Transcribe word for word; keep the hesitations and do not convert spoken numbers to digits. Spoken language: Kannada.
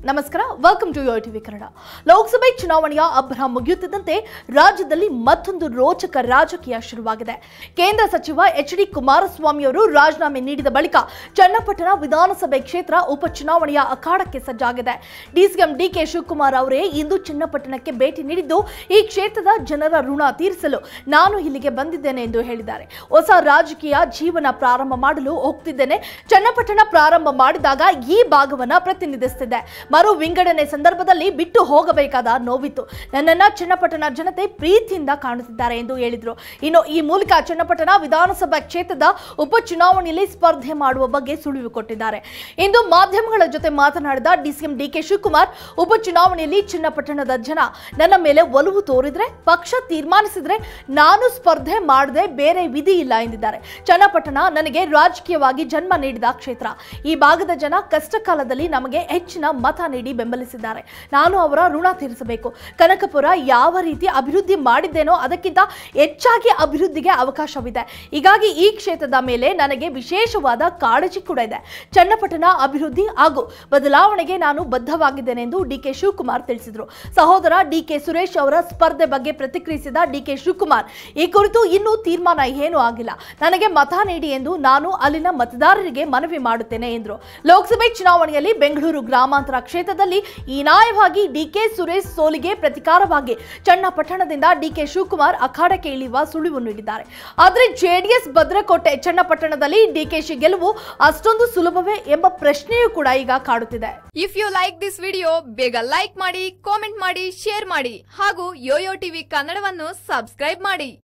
ನಮಸ್ಕಾರ, welcome to YoYo TV Kannada. ಲೋಕಸಭೆ ಚುನಾವಣೆಯ ಅಬ್ಬರ ಮುಗಿಯುತ್ತಿದ್ದಂತೆ ರಾಜ್ಯದಲ್ಲಿ ಮತ್ತೊಂದು ರೋಚಕ ರಾಜಕೀಯ ಶುರುವಾಗಿದೆ. ಕೇಂದ್ರ ಸಚಿವ ಎಚ್ ಡಿ ಕುಮಾರಸ್ವಾಮಿ ಅವರು ರಾಜೀನಾಮೆ ನೀಡಿದ ಬಳಿಕ ಚನ್ನಪಟ್ಟಣ ವಿಧಾನಸಭೆ ಕ್ಷೇತ್ರ ಉಪಚುನಾವಣೆಯ ಅಖಾಡಕ್ಕೆ ಸಜ್ಜಾಗಿದೆ. ಡಿಸಿಎಂ ಡಿ ಕೆ ಶಿವಕುಮಾರ್ ಅವರೇ ಇಂದು ಚನ್ನಪಟ್ಟಣಕ್ಕೆ ಭೇಟಿ ನೀಡಿದ್ದು ಈ ಕ್ಷೇತ್ರದ ಜನರ ಋಣ ತೀರಿಸಲು ನಾನು ಇಲ್ಲಿಗೆ ಬಂದಿದ್ದೇನೆ ಎಂದು ಹೇಳಿದ್ದಾರೆ. ಹೊಸ ರಾಜಕೀಯ ಜೀವನ ಪ್ರಾರಂಭ ಮಾಡಲು ಹೋಗ್ತಿದ್ದೇನೆ. ಚನ್ನಪಟ್ಟಣ ಪ್ರಾರಂಭ ಮಾಡಿದಾಗ ಈ ಭಾಗವನ್ನ ಪ್ರತಿನಿಧಿಸುತ್ತಿದೆ. ಮರು ವಿಂಗಡಣೆ ಸಂದರ್ಭದಲ್ಲಿ ಬಿಟ್ಟು ಹೋಗಬೇಕಾದ ನೋವಿತ್ತು. ನನ್ನನ್ನ ಚನ್ನಪಟ್ಟಣ ಜನತೆ ಪ್ರೀತಿಯಿಂದ ಕಾಣುತ್ತಿದ್ದಾರೆ ಎಂದು ಹೇಳಿದರು. ಇನ್ನು ಈ ಮೂಲಕ ಚನ್ನಪಟ್ಟಣ ವಿಧಾನಸಭಾ ಕ್ಷೇತ್ರದ ಉಪಚುನಾವಣೆಯಲ್ಲಿ ಸ್ಪರ್ಧೆ ಮಾಡುವ ಬಗ್ಗೆ ಸುಳಿವು ಕೊಟ್ಟಿದ್ದಾರೆ. ಇಂದು ಮಾಧ್ಯಮಗಳ ಜೊತೆ ಮಾತನಾಡಿದ ಡಿಸಿಎಂ ಡಿ ಕೆ ಶಿವಕುಮಾರ್, ಉಪಚುನಾವಣೆಯಲ್ಲಿ ಚನ್ನಪಟ್ಟಣದ ಜನ ನನ್ನ ಮೇಲೆ ಒಲವು ತೋರಿದ್ರೆ, ಪಕ್ಷ ತೀರ್ಮಾನಿಸಿದ್ರೆ ನಾನು ಸ್ಪರ್ಧೆ ಮಾಡದೆ ಬೇರೆ ವಿಧಿ ಇಲ್ಲ ಎಂದಿದ್ದಾರೆ. ಚನ್ನಪಟ್ಟಣ ನನಗೆ ರಾಜಕೀಯವಾಗಿ ಜನ್ಮ ನೀಡಿದ ಕ್ಷೇತ್ರ. ಈ ಭಾಗದ ಜನ ಕಷ್ಟ ಕಾಲದಲ್ಲಿ ನಮಗೆ ಹೆಚ್ಚಿನ ಮತ ನೀಡಿ ಬೆಂಬಲಿಸಿದ್ದಾರೆ. ನಾನು ಅವರ ಋಣ ತೀರಿಸಬೇಕು. ಕನಕಪುರ ಯಾವ ರೀತಿ ಅಭಿವೃದ್ಧಿ ಮಾಡಿದ್ದೇನೋ ಅದಕ್ಕಿಂತ ಹೆಚ್ಚಾಗಿ ಅಭಿವೃದ್ಧಿಗೆ ಅವಕಾಶವಿದೆ. ಹೀಗಾಗಿ ಈ ಕ್ಷೇತ್ರದ ಮೇಲೆ ನನಗೆ ವಿಶೇಷವಾದ ಕಾಳಜಿ ಕೂಡ ಇದೆ. ಚನ್ನಪಟ್ಟಣ ಅಭಿವೃದ್ಧಿ ಹಾಗೂ ಬದಲಾವಣೆಗೆ ನಾನು ಬದ್ಧವಾಗಿದ್ದೇನೆ ಎಂದು ಡಿ ಕೆ ಶಿವಕುಮಾರ್ ತಿಳಿಸಿದರು. ಸಹೋದರ ಡಿ ಕೆ ಸುರೇಶ್ ಅವರ ಸ್ಪರ್ಧೆ ಬಗ್ಗೆ ಪ್ರತಿಕ್ರಿಯಿಸಿದ ಡಿ ಕೆ ಶಿವಕುಮಾರ್, ಈ ಕುರಿತು ಇನ್ನೂ ತೀರ್ಮಾನ ಏನೂ ಆಗಿಲ್ಲ. ನನಗೆ ಮತ ನೀಡಿ ಎಂದು ನಾನು ಅಲ್ಲಿನ ಮತದಾರರಿಗೆ ಮನವಿ ಮಾಡುತ್ತೇನೆ ಎಂದರು. ಲೋಕಸಭೆ ಚುನಾವಣೆಯಲ್ಲಿ ಬೆಂಗಳೂರು ಗ್ರಾಮಾಂತರ ಕ್ಷೇತ್ರದಲ್ಲಿ ಹೀನಾಯವಾಗಿ ಡಿ ಕೆ ಸುರೇಶ್ ಸೋಲಿಗೆ ಪ್ರತಿಕಾರವಾಗಿ ಚನ್ನಪಟ್ಟಣದಿಂದ ಡಿ ಕೆ ಶಿವಕುಮಾರ್ ಅಖಾಡಕ್ಕೆ ಇಳಿಯುವ ಸುಳಿವು ನೀಡಿದ್ದಾರೆ. ಆದರೆ ಜೆಡಿಎಸ್ ಭದ್ರಕೋಟೆ ಚನ್ನಪಟ್ಟಣದಲ್ಲಿ ಡಿಕೆಶಿ ಗೆಲುವು ಅಷ್ಟೊಂದು ಸುಲಭವೇ ಎಂಬ ಪ್ರಶ್ನೆಯೂ ಕೂಡ ಈಗ ಕಾಡುತ್ತಿದೆ. If you like this video, ಬೇಗ ಲೈಕ್ ಮಾಡಿ, ಕಾಮೆಂಟ್ ಮಾಡಿ, ಶೇರ್ ಮಾಡಿ ಹಾಗೂ ಯೋಯೋ ಟಿವಿ ಕನ್ನಡವನ್ನು ಸಬ್ಸ್ಕ್ರೈಬ್ ಮಾಡಿ.